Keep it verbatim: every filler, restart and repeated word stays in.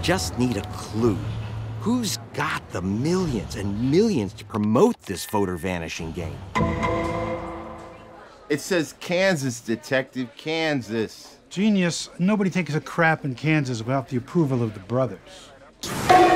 just need a clue. Who's got the millions and millions to promote this voter vanishing game? It says Kansas, Detective, Kansas. Genius. Nobody takes a crap in Kansas without the approval of the brothers.